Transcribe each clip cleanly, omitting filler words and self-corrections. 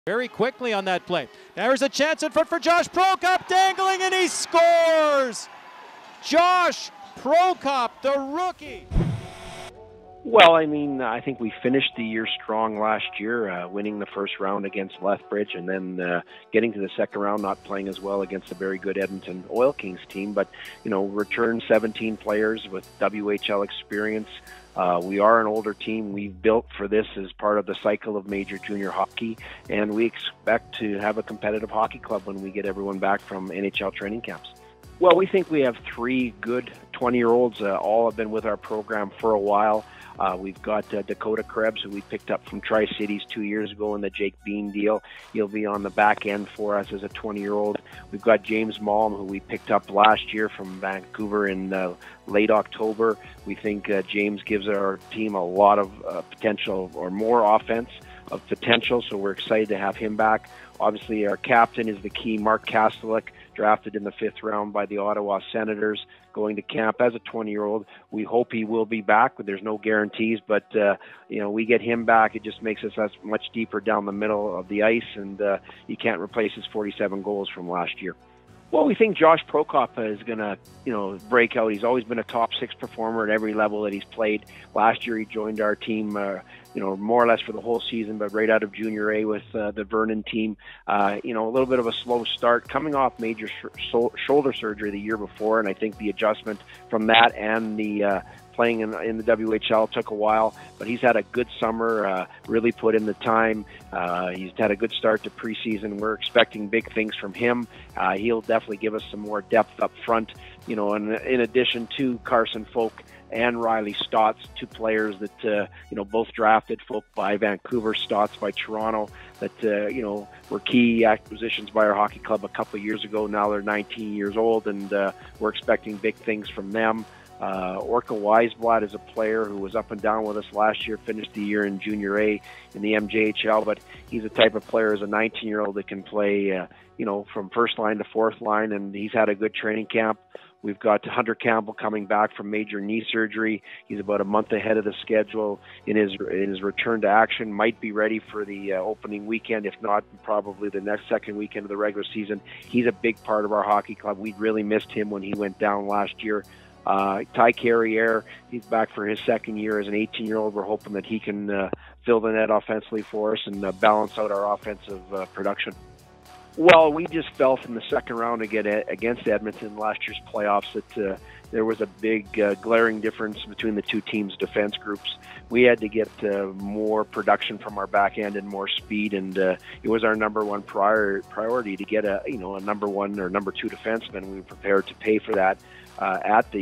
Very quickly on that play. There's a chance in front for Josh Prokop, dangling, and he scores! Josh Prokop, the rookie. Well, I think we finished the year strong last year, winning the first round against Lethbridge, and then getting to the second round, not playing as well against a very good Edmonton Oil Kings team, but, returned 17 players with WHL experience. We are an older team. We've built for this as part of the cycle of major junior hockey, and we expect to have a competitive hockey club when we get everyone back from NHL training camps. Well, we think we have three good 20-year-olds. All have been with our program for a while. We've got Dakota Krebs, who we picked up from Tri-Cities 2 years ago in the Jake Bean deal. He'll be on the back end for us as a 20-year-old. We've got James Malm, who we picked up last year from Vancouver in late October. We think James gives our team a lot of potential, or more offense of potential, so we're excited to have him back. Obviously, our captain is the key, Mark Kastelik, drafted in the 5th round by the Ottawa Senators, going to camp as a 20-year-old. We hope he will be back, but there's no guarantees. But, we get him back, it just makes us much deeper down the middle of the ice, and you can't replace his 47 goals from last year. Well, we think Josh Prokop is going to, break out. He's always been a top 6 performer at every level that he's played. Last year, he joined our team, more or less for the whole season, but right out of Junior A with the Vernon team. A little bit of a slow start, coming off major shoulder surgery the year before, and I think the adjustment from that and the playing in the WHL took a while, but he's had a good summer, really put in the time. He's had a good start to preseason. We're expecting big things from him. He'll definitely give us some more depth up front, and in addition to Carson Folk and Riley Stotts, 2 players that, both drafted, Folk by Vancouver, Stotts by Toronto, that, were key acquisitions by our hockey club a couple of years ago. Now they're 19 years old, and we're expecting big things from them. Orca Weisblad is a player who was up and down with us last year, finished the year in Junior A in the MJHL, but he's a type of player as a 19-year-old that can play, from first line to fourth line, and he's had a good training camp. We've got Hunter Campbell coming back from major knee surgery. He's about a month ahead of the schedule in his return to action. Might be ready for the opening weekend, if not probably the second weekend of the regular season. He's a big part of our hockey club. We really missed him when he went down last year. Ty Carriere, he's back for his second year as an 18-year-old. We're hoping that he can fill the net offensively for us and balance out our offensive production. Well, we just felt in the second round against Edmonton last year's playoffs that there was a big glaring difference between the two teams' defense groups. We had to get more production from our back end and more speed, and it was our number one priority to get a number 1 or number 2 defenseman. We were prepared to pay for that at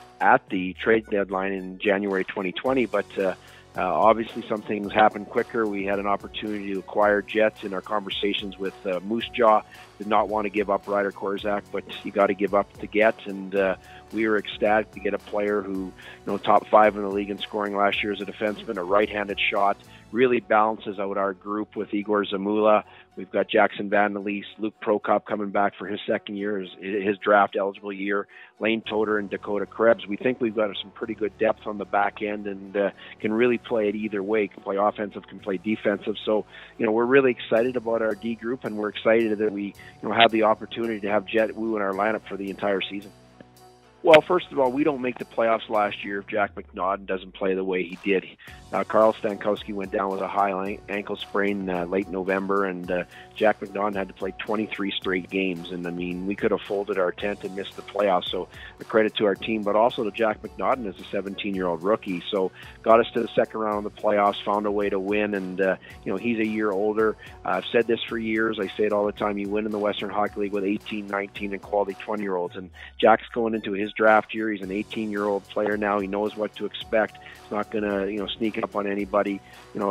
the trade deadline in January 2020, but obviously some things happened quicker. We had an opportunity to acquire Jets in our conversations with Moose Jaw. Did not want to give up Ryder Korzak, but you got to give up to get, and we were ecstatic to get a player who, top 5 in the league in scoring last year as a defenseman, a right-handed shot, really balances out our group with Igor Zamula. We've got Jackson Van der Lees, Luke Prokop coming back for his second year, his draft-eligible year, Lane Toder and Dakota Krebs. We think we've got some pretty good depth on the back end and can really play it either way, can play offensive, can play defensive. So, we're really excited about our D group, and we're excited that we have the opportunity to have Jet Wu in our lineup for the entire season. Well, first of all, we don't make the playoffs last year if Jack McNaughton doesn't play the way he did. Carl Stankowski went down with a high ankle sprain late November, and Jack McNaughton had to play 23 straight games. And, we could have folded our tent and missed the playoffs. So a credit to our team, but also to Jack McNaughton as a 17-year-old rookie. So got us to the second round of the playoffs, found a way to win, and, he's a year older. I've said this for years. I say it all the time. You win in the Western Hockey League with 18, 19, and quality 20-year-olds. And Jack's going into his draft year. He's an 18-year-old player now. He knows what to expect. He's not going to, sneak up on anybody.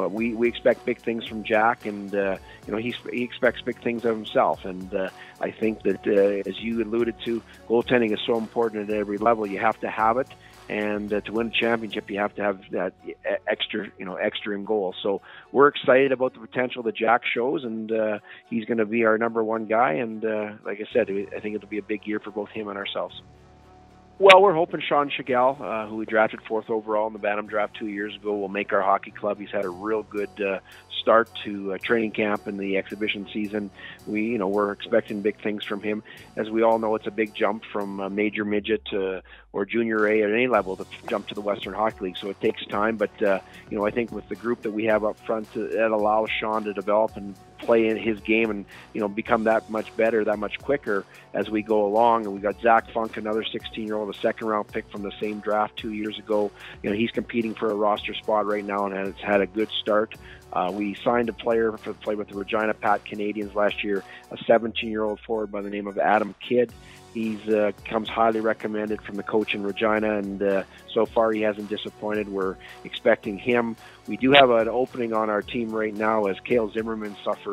We expect big things from Jack, and he expects big things of himself. And I think that, as you alluded to, goaltending is so important at every level. You have to have it, and to win a championship, you have to have that extra in goal. So we're excited about the potential that Jack shows, and he's going to be our number 1 guy. And like I said, I think it'll be a big year for both him and ourselves. Well, we're hoping Sean Chagall, who we drafted 4th overall in the Bantam draft 2 years ago, will make our hockey club. He's had a real good start to training camp and the exhibition season. We're expecting big things from him. As we all know, it's a big jump from major midget or junior A at any level to jump to the Western Hockey League. So it takes time, but I think with the group that we have up front, that allows Sean to develop and play in his game and become that much better, that much quicker as we go along. And we got Zach Funk, another 16-year-old, a second-round pick from the same draft 2 years ago. He's competing for a roster spot right now and has had a good start. We signed a player to play with the Regina Pat Canadians last year, a 17-year-old forward by the name of Adam Kidd. He's comes highly recommended from the coach in Regina, and so far he hasn't disappointed. We're expecting him. We do have an opening on our team right now as Cale Zimmerman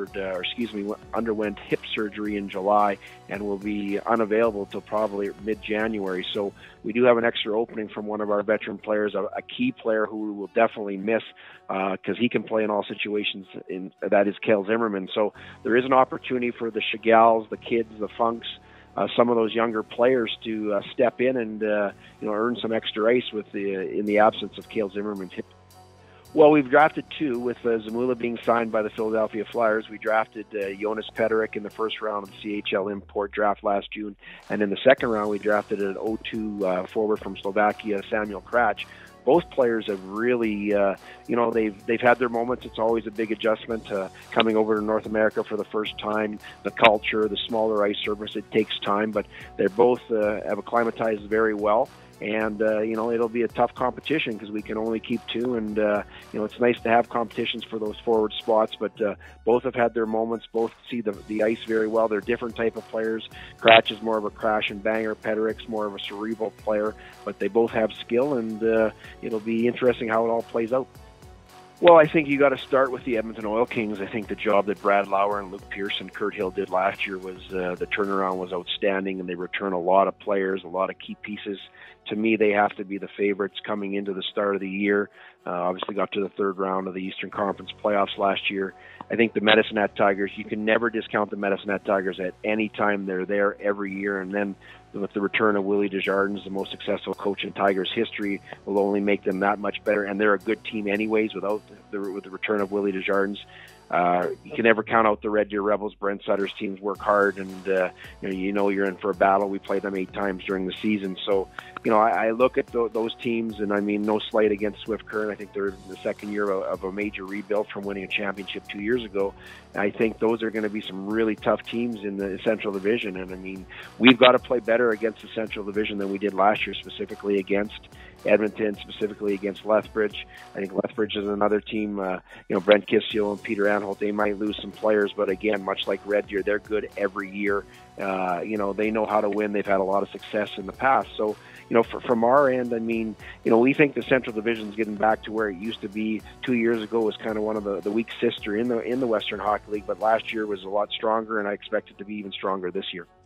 underwent hip surgery in July and will be unavailable till probably mid-January. So we do have an extra opening from one of our veteran players, a key player who we will definitely miss because he can play in all situations. That is Cale Zimmerman. So there is an opportunity for the Chagalls, the Kids, the Funks, some of those younger players to step in and earn some extra ice in the absence of Cale Zimmerman's hip. Well, we've drafted 2, with Zamula being signed by the Philadelphia Flyers. We drafted Jonas Pederik in the first round of the CHL import draft last June, and in the second round we drafted an 0-2 forward from Slovakia, Samuel Krach. Both players have really, they've had their moments. It's always a big adjustment coming over to North America for the first time. The culture, the smaller ice surface, it takes time, but they're both have acclimatized very well. And, it'll be a tough competition because we can only keep 2. And, it's nice to have competitions for those forward spots. But both have had their moments. Both see the ice very well. They're different type of players. Kratch is more of a crash and banger. Pederik's more of a cerebral player. But they both have skill, and it'll be interesting how it all plays out. Well, I think you got to start with the Edmonton Oil Kings. I think the job that Brad Lauer and Luke Pierce and Kurt Hill did last year was the turnaround was outstanding, and they return a lot of players, a lot of key pieces. To me, they have to be the favorites coming into the start of the year. Obviously got to the 3rd round of the Eastern Conference playoffs last year. I think the Medicine Hat Tigers, you can never discount the Medicine Hat Tigers at any time. They're there every year, and then with the return of Willie Desjardins, the most successful coach in Tigers history, will only make them that much better. And they're a good team anyways with the return of Willie Desjardins. You can never count out the Red Deer Rebels. Brent Sutter's teams work hard, and you're in for a battle. We played them 8 times during the season. So, I look at those teams, and I mean, no slight against Swift Current. I think they're in the second year of a major rebuild from winning a championship 2 years ago. I think those are going to be some really tough teams in the Central Division. And I mean, we've got to play better against the Central Division than we did last year, specifically against Edmonton, specifically against Lethbridge. I think Lethbridge is another team, Brent Kissio and Peter Anholt, they might lose some players, but again, much like Red Deer, they're good every year. They know how to win. They've had a lot of success in the past. So, from our end, I mean, we think the Central Division is getting back to where it used to be 2 years ago. Was kind of one of the weak sister in the Western Hockey League, but last year was a lot stronger, and I expect it to be even stronger this year.